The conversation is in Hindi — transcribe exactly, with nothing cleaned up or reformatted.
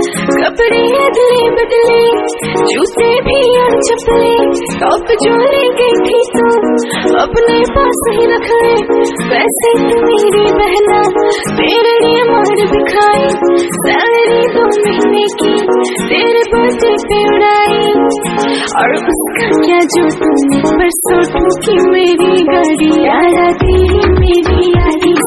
कपड़े अदले बदले, जूते भी और चप्पले, टॉप जो ले गई थी तो अपने पास ही रख ले। वैसे तू मेरी बहना, तेरे लिए मार भी खाई, सैलरी दो महीने की तेरे बर्थडे पे उड़ाई। और उसका क्या जो तुमने परसों ठुकी मेरी गाड़ी, याद आती है मेरी यारी,